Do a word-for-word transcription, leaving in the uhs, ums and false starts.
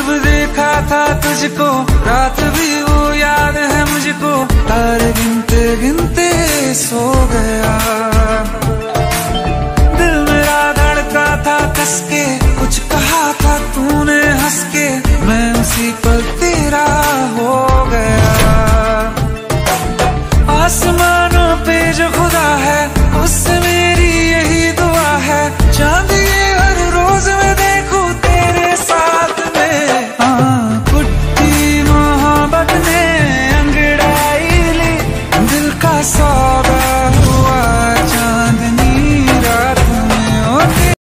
जब देखा था तुझको, रात भी वो याद है मुझको, तारे गिनते गिनते सो गया। दिल मेरा धड़का था कस के, कुछ कहा था तूने हंस के, मैं उसी पल तेरा हो गया। आसमां